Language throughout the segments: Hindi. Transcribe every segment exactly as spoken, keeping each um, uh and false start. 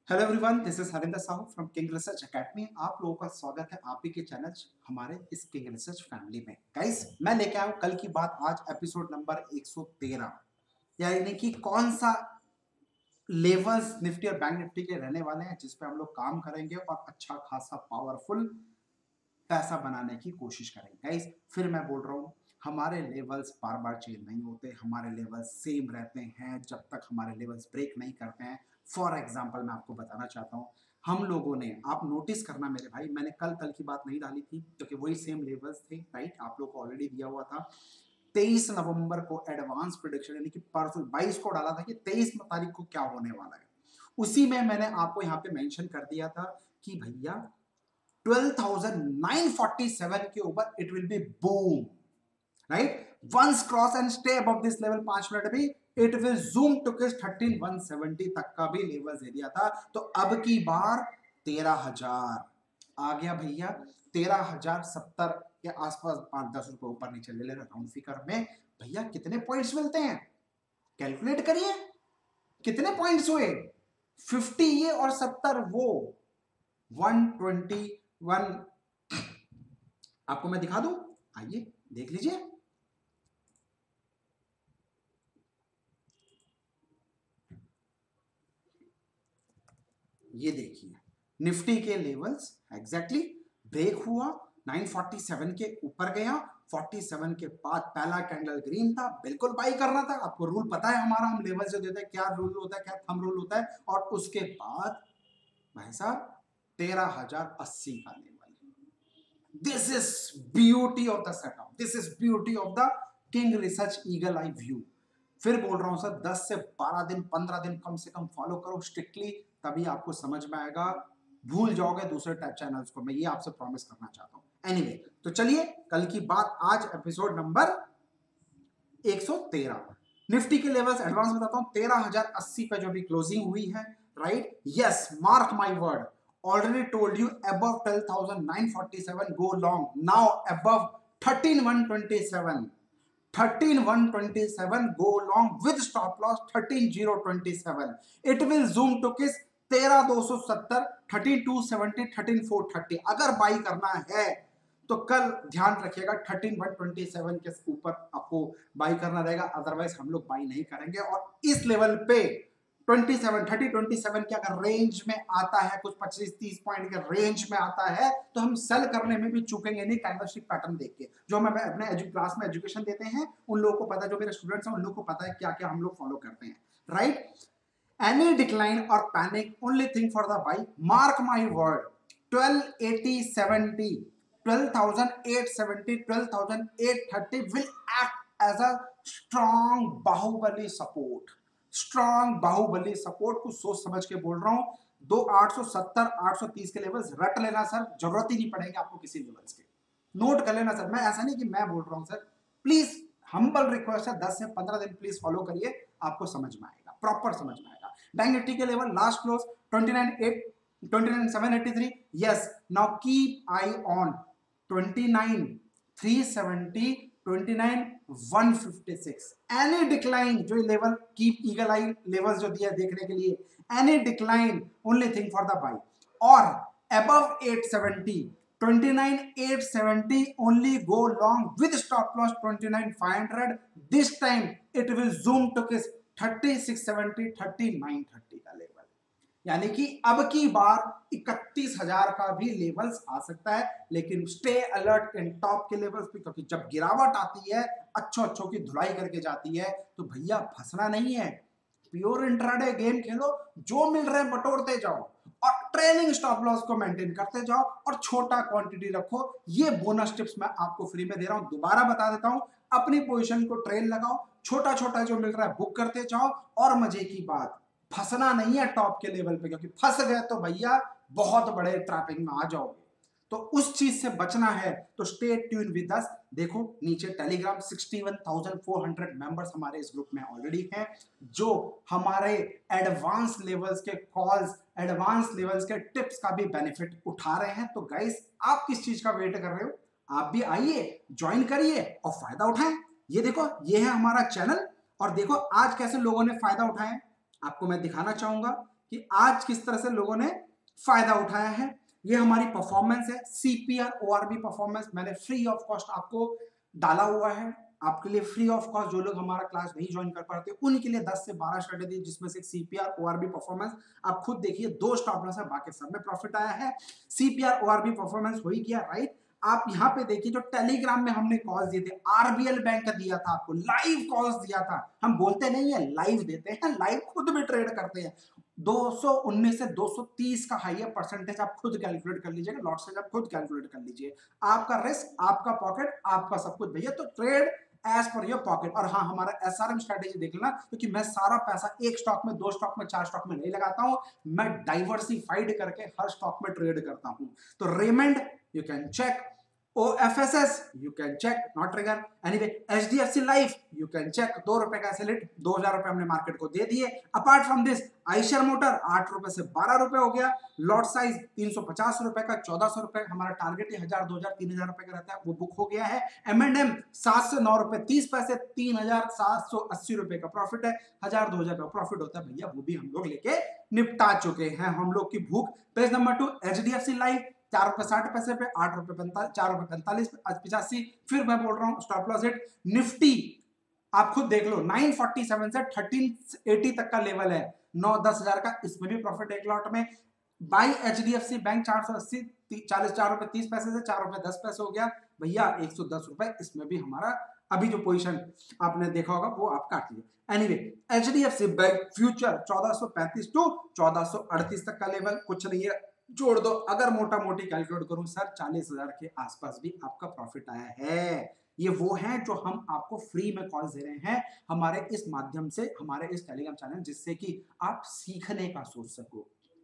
Hello everyone, this is Harinder Sahu from King Research Academy. आप लोगों का स्वागत है आप ही के चैनल हमारे इस किंग रिसर्च फैमिली में। गाइस, मैं लेके आया हूं कल की बात, आज एपिसोड नंबर एक सौ तेरह, यानी कि कौन सा लेवल्स निफ्टी और बैंक निफ्टी के रहने वाले हैं जिस पे हम लोग काम करेंगे और अच्छा खासा पावरफुल पैसा बनाने की कोशिश करेंगे। गाइस, फिर मैं बोल रहा हूँ, हमारे लेवल्स बार बार चेंज नहीं होते, हमारे लेवल्स सेम रहते हैं जब तक हमारे लेवल्स ब्रेक नहीं करते हैं। फॉर एग्जाम्पल मैं आपको बताना चाहता हूँ, हम लोगों ने, आप नोटिस करना मेरे भाई, मैंने कल कल की बात नहीं डाली थी क्योंकि वही सेम लेवल्स थे, राइट? आप लोग को ऑलरेडी दिया हुआ था। तेईस नवंबर को एडवांस प्रोडिक्शन यानी कि परसों बाईस को डाला था कि तेईस तारीख को क्या होने वाला है। उसी में मैंने आपको यहाँ पे मेंशन कर दिया था कि भैया twelve thousand nine forty seven के ऊपर it will be boom, right? Once cross and stay above this level पांच मिनट भी it will zoom to kiss thirteen one seventy तक का भी लेवल दे दिया था। तो अब की बार तेरह हजार आ गया भैया, तेरह हजार सत्तर के आसपास, पांच दस रुपए ऊपर नीचे ले लेना राउंड फिगर में। भैया कितने पॉइंट्स मिलते हैं, कैलकुलेट करिए कितने पॉइंट्स हुए। फिफ्टी ये और सत्तर वो, वन ट्वेंटी वन। आपको मैं दिखा दूं, आइए देख लीजिए। ये देखिए निफ्टी के लेवल्स एग्जैक्टली ब्रेक हुआ, नाइन फोर्टी सेवन के ऊपर गया, सैंतालीस के बाद पहला कैंडल ग्रीन था, बिल्कुल बाई करना था। आपको रूल पता है हमारा, हम लेवल जो देते हैं क्या रूल होता है, क्या थंब रूल होता है। और उसके बाद भाई साहब तेरह हजार अस्सी का लेवल। This is beauty of the setup, this is beauty of the King Research eagle eye view. फिर बोल रहा हूं सर, दस से बारह दिन पंद्रह दिन कम से कम फॉलो करो स्ट्रिक्टली, तभी आपको समझ में आएगा। भूल जाओगे दूसरे टाइप चैनल्स को, मैं ये आपसे प्रॉमिस करना चाहता हूं। एनीवे anyway, तो चलिए कल की बात, आज एपिसोड नंबर एक सौ तेरह। निफ्टी के लेवल्स एडवांस बताता हूं, तेरह हजार अस्सी पे जो भी क्लोजिंग हुई है, right? Yes, mark my word, already told you above twelve thousand nine hundred forty-seven go long, now above thirteen thousand one hundred twenty-seven, thirteen thousand one hundred twenty-seven go long with stop loss thirteen thousand twenty-seven. it will zoom to किस तेरह दो सौ सत्तर, thirteen two seventy, thirteen four thirty. अगर बाई करना है तो कल ध्यान रखिएगा थर्टीन वन ट्वेंटी सेवन के ऊपर आपको बाई करना रहेगा, अदरवाइज हम लोग बाई नहीं करेंगे। और इस लेवल पे सत्ताईस, तीस, सत्ताईस के अगर रेंज में आता है, कुछ पच्चीस तीस पॉइंट के रेंज में आता है, तो हम सेल करने में भी चूकेंगे नहीं कैंडलस्टिक पैटर्न देख के। जो हमें अपने क्लास में एजुकेशन देते हैं उन लोगों को पता है, जो मेरे स्टूडेंट्स हैं उन लोगों को पता है क्या क्या हम लोग फॉलो करते हैं, राइट? एनी डिक्लाइन और panic, only thing for the buy, mark my word, twelve eighty seventy, twelve thousand eight seventy, twelve thousand eight thirty will act as a strong Bahubali support. Strong Bahubali support, कुछ सोच समझ के बोल रहा हूं। दो आठ सौ सत्तर आठ सौ तीस के लेवल्स रट लेना सर, जरूरत ही नहीं पड़ेगी आपको किसी लेवल्स के, नोट कर लेना सर। मैं ऐसा नहीं कि मैं बोल रहा हूं सर, प्लीज हम्बल रिक्वेस्ट है, दस से पंद्रह दिन प्लीज फॉलो करिए, आपको समझ में आएगा, प्रॉपर समझ में आएगा। बैंक निफ्टी के level last close twenty nine eight, twenty nine seven eighty three. Yes, now keep eye on twenty nine three seventy, twenty nine one fifty six. Any decline, जो level keep eagle eye levels जो दिया देखने के लिए, any decline only thing for the buy. और above eight seventy, twenty nine eight seventy only go long with stop loss twenty nine five hundred. this time it will zoom to kiss thirty six seventy, thirty nine thirty का लेवल, यानी कि अब की बार इकतीस हजार का भी लेवल्स आ सकता है। लेकिन स्टे अलर्ट इन टॉप के लेवल्स पे, क्योंकि जब गिरावट आती है, अच्छों अच्छों की धुलाई करके जाती है, तो भैया फंसना नहीं है। प्योर इंट्राडे गेम खेलो, जो मिल रहा है बटोरते जाओ और ट्रेलिंग स्टॉप लॉस को मेंटेन करते जाओ और छोटा क्वांटिटी रखो। ये बोनस टिप्स मैं आपको फ्री में दे रहा हूं, दोबारा बता देता हूं। अपनी पोजीशन को ट्रेल लगाओ, छोटा छोटा जो मिल रहा है बुक करते जाओ, और मजे की बात, फंसना नहीं है टॉप के लेवल पे, क्योंकि फंस गए तो भैया बहुत बड़े ट्रैपिंग में आ जाओगे। तो उस चीज से बचना है तो स्टे ट्यून विद अस। देखो नीचे Telegram sixty one thousand four hundred members हमारे इस ग्रुप में ऑलरेडी हैं, जो हमारे एडवांस लेवल्स के कॉल्स, एडवांस लेवल्स के टिप्स का भी बेनिफिट उठा रहे हैं। तो गाइस, आप किस चीज का वेट कर रहे हो? आप भी आइए, ज्वाइन करिए और फायदा उठाएं। ये देखो, ये है हमारा चैनल, और देखो आज कैसे लोगों ने फायदा उठाया। आपको मैं दिखाना चाहूंगा कि आज किस तरह से लोगों ने फायदा उठाया है। ये हमारी परफॉर्मेंस है, सीपीआर ओआरबी परफॉर्मेंस मैंने फ्री ऑफ कॉस्ट आपको डाला हुआ है, आपके लिए फ्री ऑफ कॉस्ट। जो लोग हमारा क्लास नहीं ज्वाइन कर पाते उनके लिए दस से बारह स्ट्रेटेजी, जिसमें से सीपीआर ओआरबी परफॉर्मेंस आप खुद देखिए, दो स्टॉप लॉस है, बाकी सब में प्रॉफिट आया है। सीपीआर ओआरबी परफॉर्मेंस हो ही गया, राइट। आप यहाँ पे देखिए जो टेलीग्राम में हमने कॉल्स दिए थे, आरबीएल बैंक का दिया था आपको, लाइव कॉल्स दिया था। हम बोलते नहीं है, लाइव देते हैं, लाइव खुद भी ट्रेड करते हैं। दो सौ उन्नीस से दो सौ तीस का हाई है परसेंटेज, आप खुद कैलकुलेट कर लीजिएगा, लॉट साइज आप खुद कैलकुलेट कर लीजिए। आपका रिस्क, आपका पॉकेट, आपका सब कुछ भैया, तो trade as per your pocket. और हाँ, हमारा एसआरएम स्ट्रेटेजी देख लेना, क्योंकि मैं सारा पैसा एक स्टॉक में, दो स्टॉक में, चार स्टॉक में नहीं लगाता हूं, मैं डाइवर्सिफाइड करके हर स्टॉक में ट्रेड करता हूं। तो Raymond you can check, O F S S you can check, not trigger. Anyway, H D F C Life you can check, दो रुपए का सेलिट, दो हजार रुपए हमने मार्केट को दे दिए। Apart from this Eicher motor आठ रुपए से बारह रुपए हो गया, लॉट साइज तीन सौ पचास रुपए का, चौदह सौ रुपए, हमारा टारगेट है हजार, दो हजार, तीन हजार रुपए का रहता है, वो बुक हो गया है। एम एंड एम सात से नौ रुपए तीस पैसे, तीन हजार सात सौ अस्सी रुपए का प्रॉफिट है, हजार दो हजार का प्रॉफिट होता है भैया, वो भी हम लोग लेके निपटा चुके हैं। हम लोग की भूख। Page number two, H D F C Life चार रुपए साठ पैसे पे, आठ रुपए पैंतालीस, चार रुपए पैंतालीस पिचासी। फिर मैं बोल रहा हूं स्टॉप लॉस हिट। निफ्टी आप खुद देख लो, नौ सौ सैंतालीस से तेरह सौ अस्सी तक का लेवल है, नौ दस हजार का, इसमें भी प्रॉफिट एक लॉट में। बाई एचडीएफसी बैंक चार सौ अस्सी, चालीस, चार रुपए तीस पैसे से चार रुपए दस पैसे हो गया भैया, एक सौ दस रुपए, इसमें भी हमारा अभी जो पोजीशन आपने देखा होगा वो आप काट लीजिए। एनीवे, एचडीएफसी बैंक फ्यूचर चौदह सौ पैंतीस टू चौदह सौ अड़तीस तक का लेवल, कुछ नहीं है, जोड़ दो। अगर मोटा मोटी कैलकुलेट करूं सर, चालीस हजार के आसपास भी आपका प्रॉफिट आया है। ये वो है जो हम आपको फ्री में कॉल्स दे रहे हैं हमारे इस माध्यम से, हमारे इस टेलीग्राम चैनल, जिससे कि आप सीखने का सोच सको।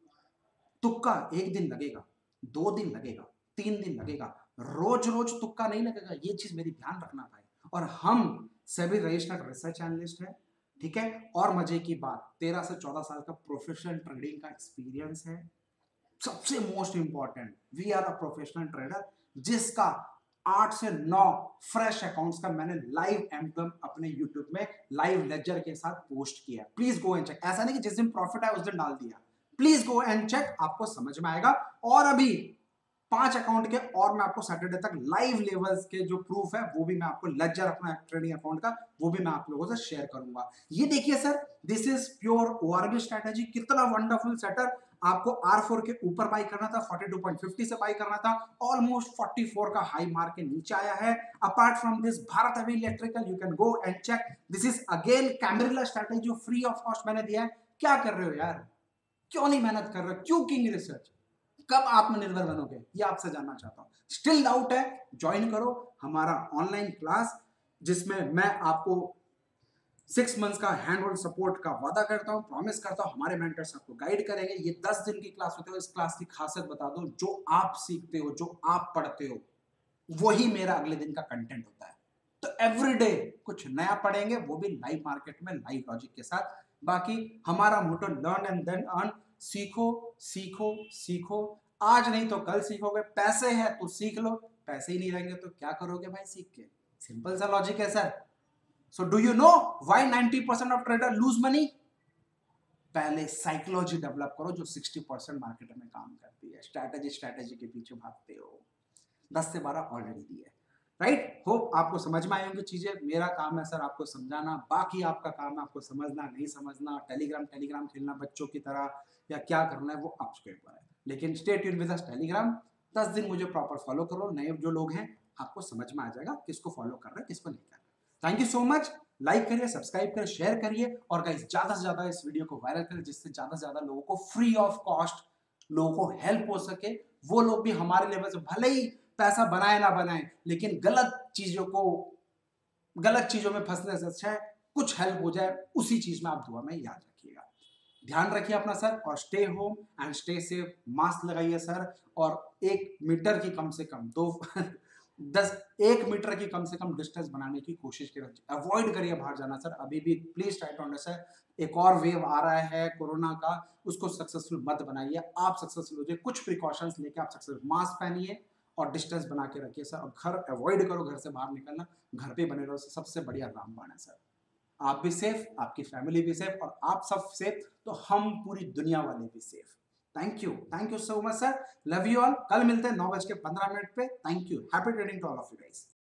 तुक्का एक दिन लगेगा, दो दिन लगेगा, तीन दिन लगेगा, रोज रोज तुक्का नहीं लगेगा, ये चीज मेरी ध्यान रखना भाई। और हम सभी रजिस्टर्ड रिसर्च एनालिस्ट हैं, ठीक है। और मजे की बात, तेरह से चौदह साल का प्रोफेशनल ट्रेडिंग का एक्सपीरियंस है। सबसे most important, we are a professional trader, जिसका आठ से नौ फ्रेश अकाउंट्स का मैंने लाइव एमकम अपने यूट्यूब में लाइव लेजर के साथ पोस्ट किया। Please go and check. ऐसा नहीं कि जिस दिन प्रॉफिट आया उस दिन डाल दिया, प्लीज गो एंड चेक, आपको समझ में आएगा। और अभी पांच अकाउंट के और मैं आपको सैटरडे तक लाइव लेवल्स के जो प्रूफ है वो भी मैं आपको, लेजर अपना ट्रेडिंग अकाउंट का, वो भी मैं आप लोगों से शेयर करूंगा। ये देखिए sir, this is pure ORB strategy. कितना वंडरफुल सेटअप। आपको आर फोर के ऊपर बाई करना था, बयालीस पॉइंट पचास से बाई करना था, ऑलमोस्ट चौवालीस का हाई मार के नीचे आया है। Apart from this Bharat Heavy Electrical, you can go and check, this is again Camarilla strategy जो फ्री ऑफ कॉस्ट मैंने दिया है। क्या कर रहे हो यार, क्यों नहीं मेहनत कर रहे हो, क्यों किंग रिसर्च, कब आत्मनिर्भर बनोगे, ये आपसे जानना चाहता हूं। स्टिल डाउट है, ज्वाइन करो हमारा ऑनलाइन क्लास, जिसमें मैं आपको सिक्स मंथ्स का हैंड होल्ड सपोर्ट का वादा करता हूं, प्रॉमिस करता हूं, हमारे मेंटर्स आपको गाइड करेंगे। ये दस दिन की क्लास होती है। इस क्लास की खासियत बता दो, जो आप सीखते हो, जो आप पढ़ते हो, वही मेरा अगले दिन का कंटेंट होता है। तो एवरीडे कुछ नया पढ़ेंगे, वो भी लाइव मार्केट में, लाइव लॉजिक के साथ। बाकी हमारा motto learn and then earn, सीखो सीखो सीखो, आज नहीं तो कल सीखोगे। पैसे है तो सीख लो, पैसे ही नहीं रहेंगे तो क्या करोगे भाई सीख के। सिंपल सा लॉजिक है sir. So do you know why ninety percent of trader lose money? पहले साइकोलॉजी डेवलप करो जो सिक्सटी परसेंट मार्केट में काम करती है। स्ट्रैटेजी स्ट्रैटेजी के पीछे भागते हो। दस से बारह ऑलरेडी दी है, राइट। होप आपको समझ में आई होंगी चीजें। मेरा काम है सर आपको समझाना, बाकी आपका काम है आपको समझना नहीं समझना, टेलीग्राम टेलीग्राम खेलना बच्चों की तरह, या क्या करना है वो आपके ऊपर है। लेकिन stay tuned with us Telegram, दस दिन मुझे प्रॉपर फॉलो करो। नए जो लोग हैं आपको समझ में आ जाएगा किसको फॉलो कर रहे हैं, किसको नहीं कर रहे। Thank you so much. Like करिए, सब्सक्राइब करिए, शेयर करिए, और गाइस ज्यादा से ज्यादा इस वीडियो को वायरल करिए, जिससे ज्यादा से ज्यादा लोगों को फ्री ऑफ कॉस्ट लोगों को हेल्प हो सके। वो लोग भी हमारे लेवल से भले ही पैसा बनाए ना बनाए, लेकिन गलत चीजों को, गलत चीजों में फंसने से अच्छा है कुछ हेल्प हो जाए, उसी चीज में आप दुआ में याद रखिएगा। ध्यान रखिए अपना सर, और stay home and stay safe. Mask लगाइए सर, और एक मीटर की कम से कम दो दस एक मीटर की कम से कम डिस्टेंस बनाने की कोशिश करें। अवॉइड करिए बाहर जाना सर, अभी भी प्लीज ट्राई टू अंडरस्टैंड। एक और वेव आ रहा है कोरोना का, उसको सक्सेसफुल मत बनाइए। आप सक्सेसफुल हो जाइए, कुछ प्रिकॉशंस लेके आप सक्सेसफुल। मास्क पहनिए और डिस्टेंस बना के रखिए सर, और घर अवॉइड करो, घर से बाहर निकलना, घर पे बने रहो, सबसे बढ़िया रामबाण है सर। आप भी सेफ, आपकी फैमिली भी सेफ, और आप सब सेफ तो हम पूरी दुनिया वाले भी safe. Thank you, thank you so much sir, love you all. कल मिलते हैं नौ बज के पंद्रह मिनट पे। Thank you, happy trading to all of you guys.